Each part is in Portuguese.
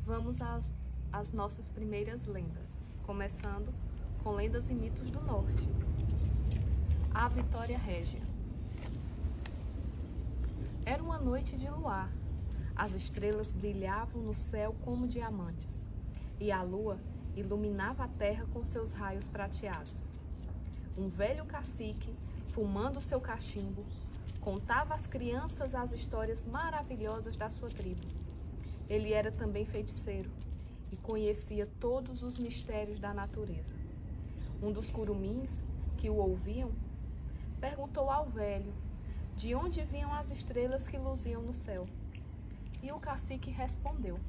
Vamos às nossas primeiras lendas, começando com lendas e mitos do norte. A Vitória Régia. Era uma noite de luar. As estrelas brilhavam no céu como diamantes, e a lua iluminava a terra com seus raios prateados. Um velho cacique, fumando seu cachimbo, contava às crianças as histórias maravilhosas da sua tribo. Ele era também feiticeiro e conhecia todos os mistérios da natureza. Um dos curumins que o ouviam perguntou ao velho de onde vinham as estrelas que luziam no céu. E o cacique respondeu: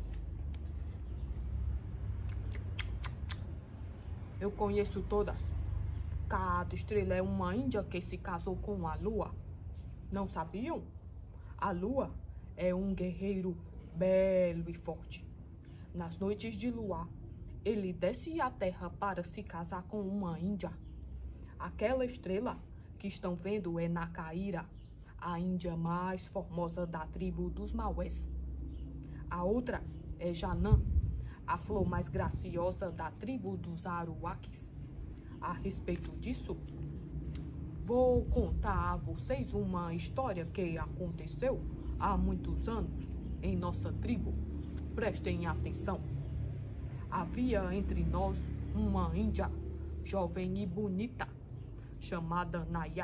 Eu conheço todas. Cada estrela é uma índia que se casou com a lua. Não sabiam? A lua é um guerreiro belo e forte. Nas noites de luar, ele desce à terra para se casar com uma índia. Aquela estrela que estão vendo é Nacaíra, a índia mais formosa da tribo dos Maués. A outra é Janã, a flor mais graciosa da tribo dos Aruaques. A respeito disso, vou contar a vocês uma história que aconteceu há muitos anos em nossa tribo. Prestem atenção. Havia entre nós uma índia, jovem e bonita, chamada Nayá.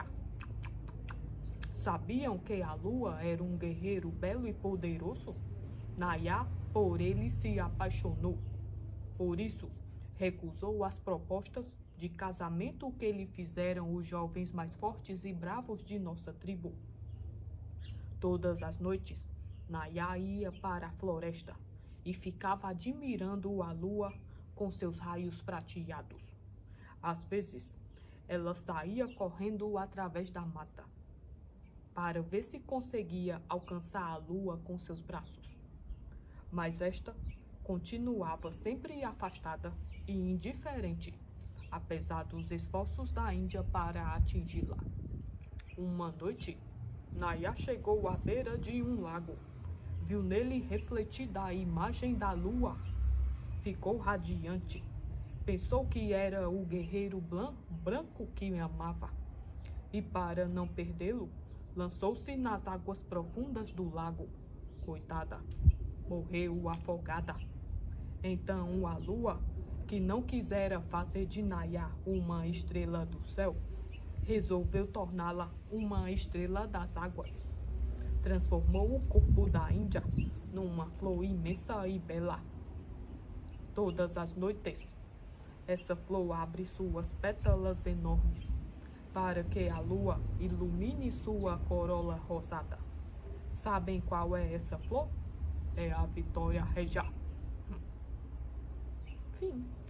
Sabiam que a lua era um guerreiro belo e poderoso? Nayá, por ele, se apaixonou. Por isso, recusou as propostas de casamento que lhe fizeram os jovens mais fortes e bravos de nossa tribo. Todas as noites, Nayá ia para a floresta e ficava admirando a lua com seus raios prateados. Às vezes, ela saía correndo através da mata para ver se conseguia alcançar a lua com seus braços. Mas esta continuava sempre afastada e indiferente, apesar dos esforços da Índia para atingi-la. Uma noite, Nayá chegou à beira de um lago. Viu nele refletida a imagem da lua. Ficou radiante. Pensou que era o guerreiro branco que amava. E para não perdê-lo, lançou-se nas águas profundas do lago. Coitada, morreu afogada. Então a lua, que não quisera fazer de Nayá uma estrela do céu, resolveu torná-la uma estrela das águas. Transformou o corpo da índia numa flor imensa e bela. Todas as noites, essa flor abre suas pétalas enormes para que a lua ilumine sua corola rosada. Sabem qual é essa flor? É a Vitória Régia. Fim.